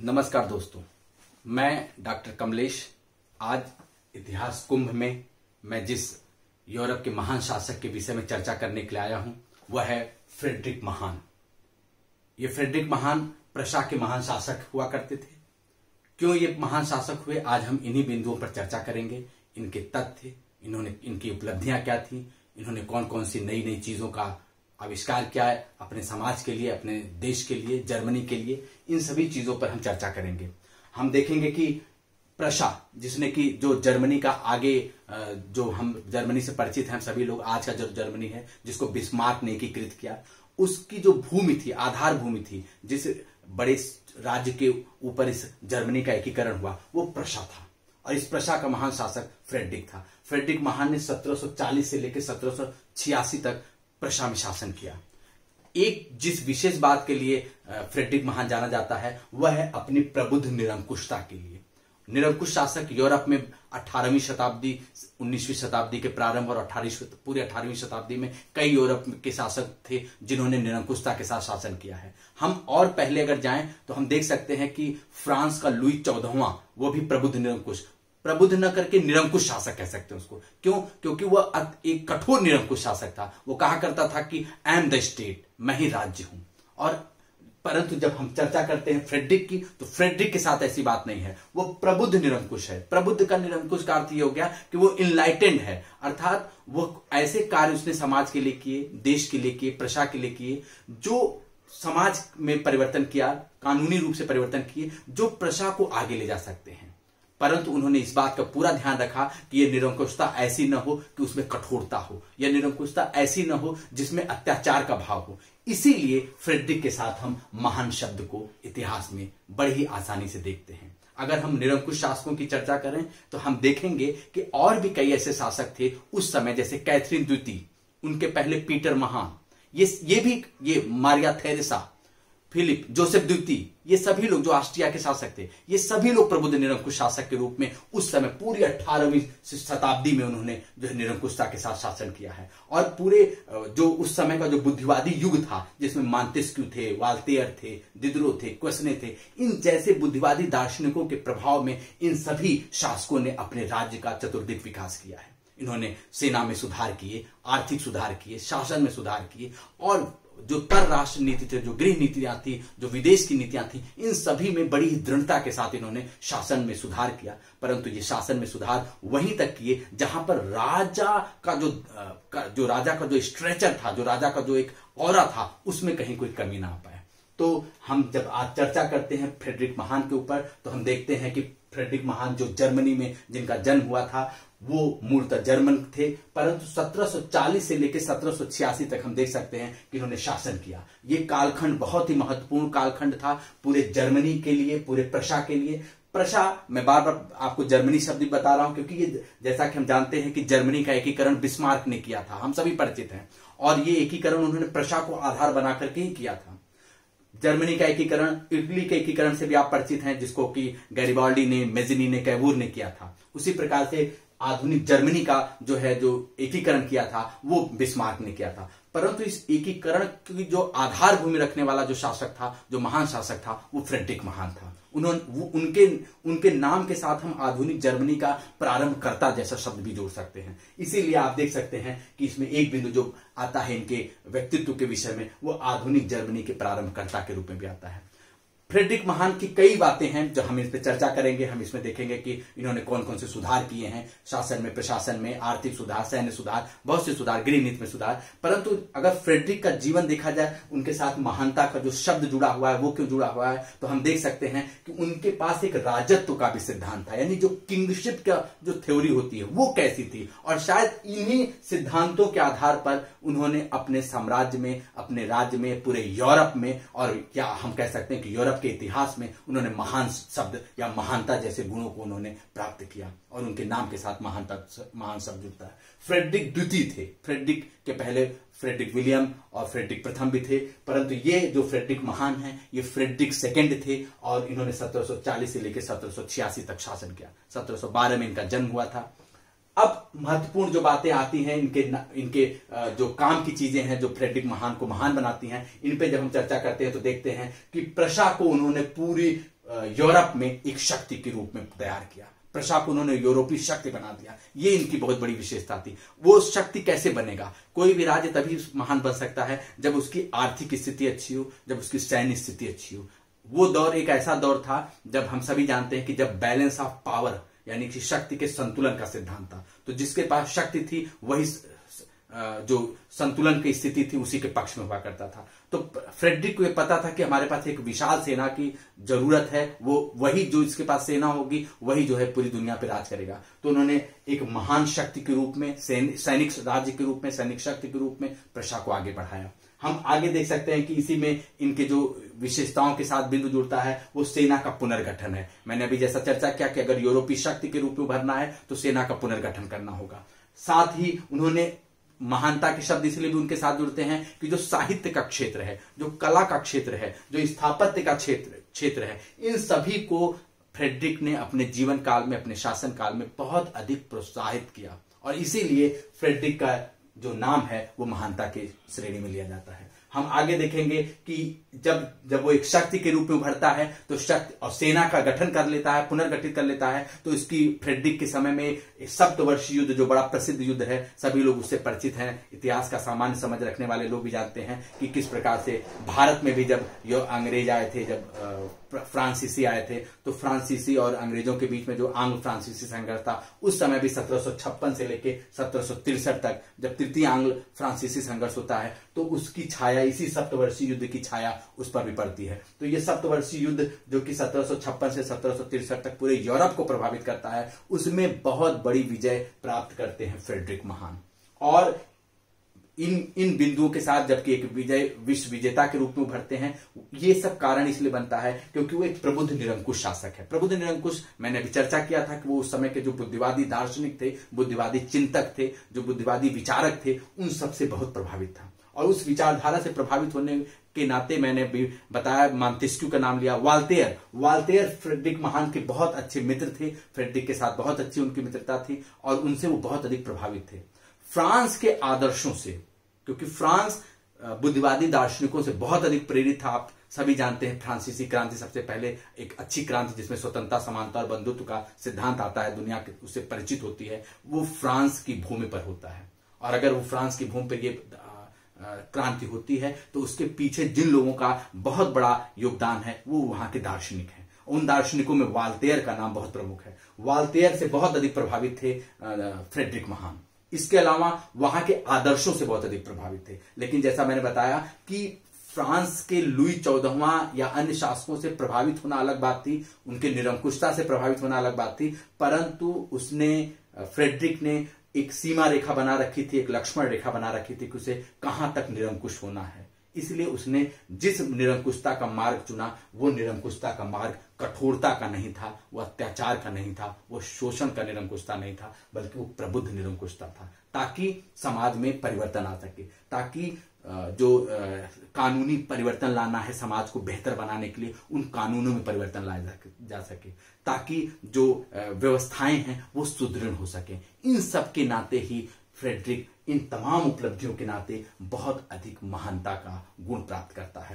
नमस्कार दोस्तों, मैं डॉक्टर कमलेश। आज इतिहास कुंभ में मैं जिस यूरोप के महान शासक के विषय में चर्चा करने के लिए आया हूं वह है फ्रेडरिक महान। ये फ्रेडरिक महान प्रशा के महान शासक हुआ करते थे। क्यों ये महान शासक हुए, आज हम इन्हीं बिंदुओं पर चर्चा करेंगे। इनके तथ्य, इनकी उपलब्धियां क्या थी, इन्होंने कौन कौन सी नई नई चीजों का आविष्कार किया है अपने समाज के लिए, अपने देश के लिए, जर्मनी के लिए। इन सभी चीजों पर हम चर्चा करेंगे। हम देखेंगे कि प्रशा, जिसने कि जो जर्मनी का आगे, जो हम जर्मनी से परिचित हैं सभी लोग, आज का जो जर्मनी है जिसको बिस्मार्क ने एकीकृत किया, उसकी जो भूमि थी, आधार भूमि थी, जिस बड़े राज्य के ऊपर इस जर्मनी का एकीकरण हुआ, वो प्रशा था। और इस प्रशा का महान शासक फ्रेडरिक था। फ्रेडरिक महान ने 1740 से लेकर 1786 तक प्रशा में शासन किया। एक जिस विशेष बात के लिए फ्रेडरिक महान जाना जाता है वह है अपनी प्रबुद्ध निरंकुशता के लिए। निरंकुश शासक यूरोप में 18वीं शताब्दी, 19वीं शताब्दी के प्रारंभ और पूरी 18वीं शताब्दी में कई यूरोप के शासक थे जिन्होंने निरंकुशता के साथ शासन किया है। हम और पहले अगर जाएं तो हम देख सकते हैं कि फ्रांस का लुई 14वां, वो भी प्रबुद्ध न करके निरंकुश शासक कह सकते हैं उसको। क्यों? क्योंकि वह एक कठोर निरंकुश शासक था। वो कहा करता था कि आई एम द स्टेट, मैं ही राज्य हूं। और परंतु जब हम चर्चा करते हैं फ्रेडरिक की, तो फ्रेडरिक के साथ ऐसी बात नहीं है। वो प्रबुद्ध निरंकुश है। प्रबुद्ध का निरंकुश का अर्थ ये हो गया कि वो इनलाइटेंड है, अर्थात वो ऐसे कार्य उसने समाज के लिए किए, देश के लिए किए, प्रशा के लिए किए, जो समाज में परिवर्तन किया, कानूनी रूप से परिवर्तन किए, जो प्रशा को आगे ले जा सकते हैं। परंतु उन्होंने इस बात का पूरा ध्यान रखा कि यह निरंकुशता ऐसी न हो कि उसमें कठोरता हो, यह निरंकुशता ऐसी न हो जिसमें अत्याचार का भाव हो। इसीलिए फ्रेडरिक के साथ हम महान शब्द को इतिहास में बड़ी ही आसानी से देखते हैं। अगर हम निरंकुश शासकों की चर्चा करें तो हम देखेंगे कि और भी कई ऐसे शासक थे उस समय, जैसे कैथरीन द्वितीय, उनके पहले पीटर महान, ये मारिया थेरेसा, फिलिप, जोसेफ द्वितीय, ये सभी लोग जो ऑस्ट्रिया के शासक थे, ये सभी लोग प्रबुद्ध निरंकुश शासक के रूप में उस समय पूरी 18वीं शताब्दी में उन्होंने जो है निरंकुशता के साथ शासन किया है। और पूरे जो उस समय का जो बुद्धिवादी युग था, जिसमें मांतेस्क्यू थे, वाल्तेयर थे, दिदरो थे, क्वेसने थे, इन जैसे बुद्धिवादी दार्शनिकों के प्रभाव में इन सभी शासकों ने अपने राज्य का चतुर्दिक विकास किया है। इन्होंने सेना में सुधार किए, आर्थिक सुधार किए, शासन में सुधार किए, और जो पर राष्ट्र नीति थे, जो गृह नीतियां थी, जो विदेश की नीतियां थी, इन सभी में बड़ी ही दृढ़ता के साथ इन्होंने शासन में सुधार किया। परंतु ये शासन में सुधार वहीं तक किए जहां पर राजा का जो स्ट्रेचर था, जो राजा का जो एक ऑरा था, उसमें कहीं कोई कमी ना आ पाए। तो हम जब आज चर्चा करते हैं फ्रेडरिक महान के ऊपर, तो हम देखते हैं कि फ्रेडरिक महान जो जर्मनी में जिनका जन्म हुआ था, वो मूलतः जर्मन थे, परंतु 1740 से लेकर 1786 तक हम देख सकते हैं कि इन्होंने शासन किया। ये कालखंड बहुत ही महत्वपूर्ण कालखंड था पूरे जर्मनी के लिए, पूरे प्रशा के लिए। प्रशा, मैं बार बार आपको जर्मनी शब्द बता रहा हूं क्योंकि ये, जैसा कि हम जानते हैं कि जर्मनी का एकीकरण बिस्मार्क ने किया था, हम सभी परिचित हैं। और ये एकीकरण उन्होंने प्रशा को आधार बना करके ही किया था। जर्मनी का एकीकरण इटली के एकीकरण से भी आप परिचित हैं, जिसको कि गैरिबाल्डी ने, मेज़िनी ने, कैवूर ने किया था। उसी प्रकार से आधुनिक जर्मनी का जो एकीकरण किया था वो बिस्मार्क ने किया था। परंतु इस एकीकरण की जो आधार भूमि रखने वाला जो शासक था, जो महान शासक था, वो फ्रेडरिक महान था। उनके नाम के साथ हम आधुनिक जर्मनी का प्रारंभकर्ता जैसा शब्द भी जोड़ सकते हैं। इसीलिए आप देख सकते हैं कि इसमें एक बिंदु जो आता है इनके व्यक्तित्व के विषय में, वो आधुनिक जर्मनी के प्रारंभकर्ता के रूप में भी आता है। फ्रेडरिक महान की कई बातें हैं जो हम इस पर चर्चा करेंगे। हम इसमें देखेंगे कि इन्होंने कौन कौन से सुधार किए हैं शासन में, प्रशासन में, आर्थिक सुधार, सैन्य सुधार, बहुत से सुधार, गृह नीति में सुधार। परंतु अगर फ्रेडरिक का जीवन देखा जाए, उनके साथ महानता का जो शब्द जुड़ा हुआ है, वो क्यों जुड़ा हुआ है, तो हम देख सकते हैं कि उनके पास एक राजत्व का भी सिद्धांत था। यानी जो किंगशिप का जो थ्योरी होती है वो कैसी थी, और शायद इन्हीं सिद्धांतों के आधार पर उन्होंने अपने साम्राज्य में, अपने राज्य में, पूरे यूरोप में, और क्या हम कह सकते हैं कि यूरोप के इतिहास में उन्होंने महान शब्द या महानता जैसे गुणों को उन्होंने प्राप्त किया। और उनके नाम के साथ महान शब्द जुड़ता है। फ्रेडरिक द्वितीय थे। फ्रेडरिक के पहले फ्रेडरिक विलियम और फ्रेडरिक प्रथम भी थे, परंतु ये जो फ्रेडरिक महान है, ये फ्रेडरिक सेकंड थे। और इन्होंने 1740 से लेकर 1786 तक शासन किया। 1712 में इनका जन्म हुआ था। अब महत्वपूर्ण जो बातें आती हैं, इनके जो काम की चीजें हैं जो फ्रेडरिक महान को महान बनाती हैं, इन पे जब हम चर्चा करते हैं तो देखते हैं कि प्रशा को उन्होंने पूरी यूरोप में एक शक्ति के रूप में तैयार किया। प्रशा को उन्होंने यूरोपीय शक्ति बना दिया। ये इनकी बहुत बड़ी विशेषता थी। वो शक्ति कैसे बनेगा? कोई भी राज्य तभी महान बन सकता है जब उसकी आर्थिक स्थिति अच्छी हो, जब उसकी सैन्य स्थिति अच्छी हो। वो दौर एक ऐसा दौर था जब हम सभी जानते हैं कि जब बैलेंस ऑफ पावर यानी कि शक्ति के संतुलन का सिद्धांत था। तो जिसके पास शक्ति थी वही जो संतुलन की स्थिति थी उसी के पक्ष में हुआ करता था। तो फ्रेडरिक को यह पता था कि हमारे पास एक विशाल सेना की जरूरत है, वो वही जो इसके पास सेना होगी वही जो है पूरी दुनिया पे राज करेगा। तो उन्होंने एक महान शक्ति के रूप में, सैनिक राज्य के रूप में, सैनिक शक्ति के रूप में प्रशा को आगे बढ़ाया। हम आगे देख सकते हैं कि इसी में इनके जो विशेषताओं के साथ बिंदु जुड़ता है वो सेना का पुनर्गठन है। मैंने अभी जैसा चर्चा किया कि अगर यूरोपीय शक्ति के रूप में उभरना है तो सेना का पुनर्गठन करना होगा। साथ ही उन्होंने महानता के शब्द इसलिए भी उनके साथ जुड़ते हैं कि जो साहित्य का क्षेत्र है, जो कला का क्षेत्र है, जो स्थापत्य का क्षेत्र है, इन सभी को फ्रेडरिक ने अपने जीवन काल में, अपने शासन काल में बहुत अधिक प्रोत्साहित किया और इसीलिए फ्रेडरिक का जो नाम है वो महानता के श्रेणी में लिया जाता है। हम आगे देखेंगे कि जब वो एक शक्ति के रूप में उभरता है तो शक्ति और सेना का गठन कर लेता है, पुनर्गठित कर लेता है। तो इसकी फ्रेडरिक के समय में सप्तवर्षीय युद्ध जो बड़ा प्रसिद्ध युद्ध है, सभी लोग उससे परिचित हैं। इतिहास का सामान्य समझ रखने वाले लोग भी जानते हैं कि किस प्रकार से भारत में भी जब अंग्रेज आए थे, जब फ्रांसीसी आए थे, तो फ्रांसीसी और अंग्रेजों के बीच में जो आंग्ल फ्रांसीसी संघर्ष था उस समय भी 1756 से लेके 1763 तक जब तृतीय आंग्ल फ्रांसीसी संघर्ष होता है तो उसकी छाया, इसी सप्तवर्षीय युद्ध की छाया उस पर भी पड़ती है। तो ये सप्तवर्षीय युद्ध जो कि 1756 से 1763 तक पूरे यूरोप को प्रभावित करता है, उसमें बहुत बड़ी विजय प्राप्त करते हैं फ्रेडरिक महान। और इन बिंदुओं के साथ जबकि एक विश्व विजेता के रूप में उभरते हैं, ये सब कारण इसलिए बनता है क्योंकि वो एक प्रबुद्ध निरंकुश शासक है। प्रबुद्ध निरंकुश मैंने अभी चर्चा किया था कि वो उस समय के जो बुद्धिवादी दार्शनिक थे, बुद्धिवादी चिंतक थे, जो बुद्धिवादी विचारक थे, उन सबसे बहुत प्रभावित था। और उस विचारधारा से प्रभावित होने के नाते मैंने भी बताया, मॉन्टेस्क्यू का नाम लिया, वाल्तेयर फ्रेडरिक महान के बहुत अच्छे मित्र थे। फ्रेडरिक के साथ बहुत अच्छी उनकी मित्रता थी और उनसे वो बहुत अधिक प्रभावित थे फ्रांस के आदर्शों से, क्योंकि फ्रांस बुद्धिवादी दार्शनिकों से बहुत अधिक प्रेरित था। आप सभी जानते हैं फ्रांसीसी क्रांति सबसे पहले एक अच्छी क्रांति जिसमें स्वतंत्रता, समानता और बंधुत्व का सिद्धांत आता है, दुनिया उससे परिचित होती है, वो फ्रांस की भूमि पर होता है। और अगर वो फ्रांस की भूमि पर ये क्रांति होती है तो उसके पीछे जिन लोगों का बहुत बड़ा योगदान है वो वहां के दार्शनिक हैं। उन दार्शनिकों में वाल्तेयर का नाम बहुत प्रमुख है। वाल्तेयर से बहुत अधिक प्रभावित थे फ्रेडरिक महान। इसके अलावा वहां के आदर्शों से बहुत अधिक प्रभावित थे। लेकिन जैसा मैंने बताया कि फ्रांस के लुई 14वां या अन्य शासकों से प्रभावित होना अलग बात थी, उनके निरंकुशता से प्रभावित होना अलग बात थी, परंतु फ्रेडरिक ने एक सीमा रेखा बना रखी थी, एक लक्ष्मण रेखा बना रखी थी कि उसे कहां तक निरंकुश होना है। इसलिए उसने जिस निरंकुशता का मार्ग चुना वो निरंकुशता का मार्ग कठोरता का नहीं था, वो अत्याचार का नहीं था, वो शोषण का निरंकुशता नहीं था, बल्कि वो प्रबुद्ध निरंकुशता था, ताकि समाज में परिवर्तन आ सके, ताकि जो कानूनी परिवर्तन लाना है समाज को बेहतर बनाने के लिए उन कानूनों में परिवर्तन लाया जा सके, ताकि जो व्यवस्थाएं हैं वो सुदृढ़ हो सके। इन सब के नाते ही फ्रेडरिक इन तमाम उपलब्धियों के नाते बहुत अधिक महानता का गुण प्राप्त करता है।